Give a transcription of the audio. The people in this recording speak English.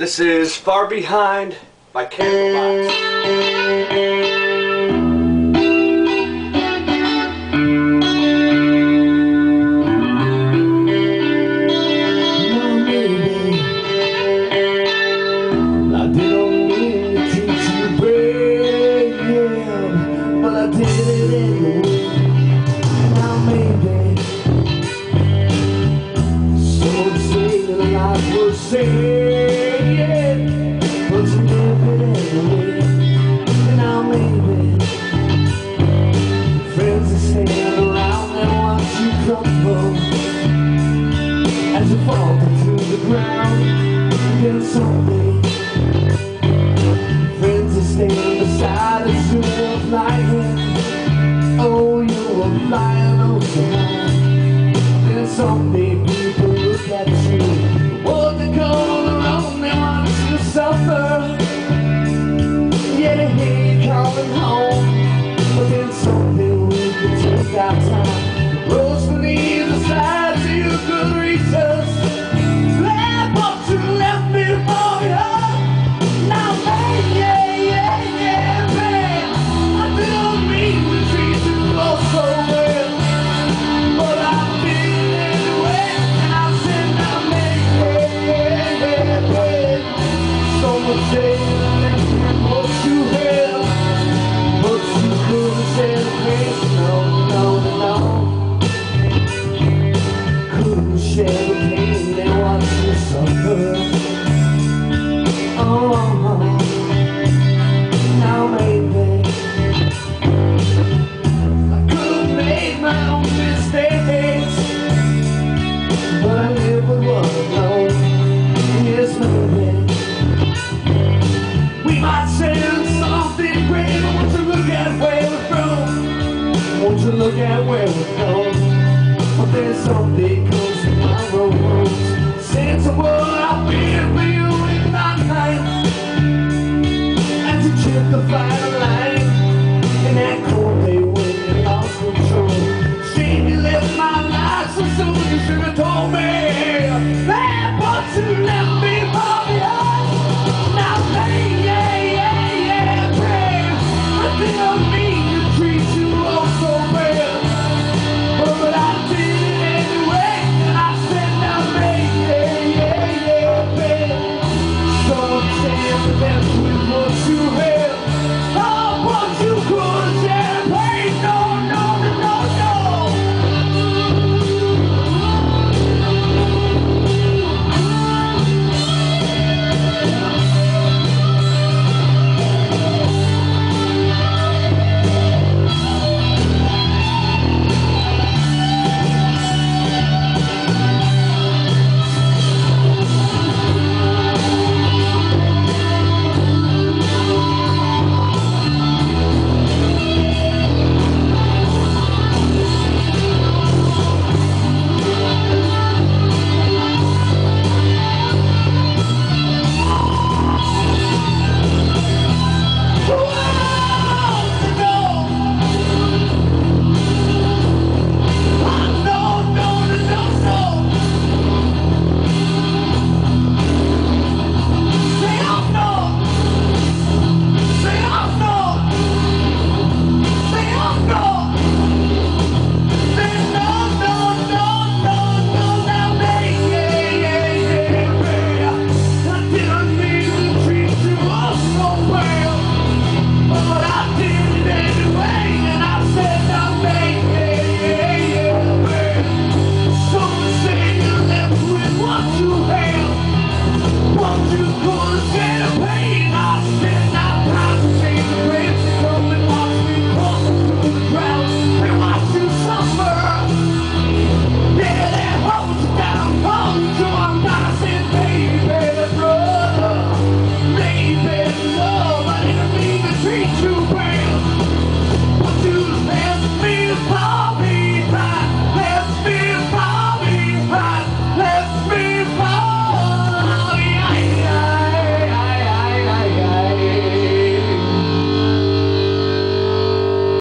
This is Far Behind by Candlebox. But you live it anyway. And now maybe friends that stand around and watch you crumble as you fall through the ground. Then someday friends that stand beside us who are flying. Oh, you're flying oh so high. Then someday people look at you. What they call suffer, yeah, they hate coming home. But then someday we can take our time. Roads beneath the sides so you could reach us. Left up to the left before you. Now, man, yeah, man, I don't mean to treat you all so well, but I feel anyway. And I said, now, man, someone say that what you held, but you couldn't say it. No. Couldn't share the pain and watch you suffer. Oh, now maybe I could have made my own mistakes, but I never would have known. Yes, maybe we might say something great, but won't you look at where we're from? Won't you look at where we're from? But there's someday coming.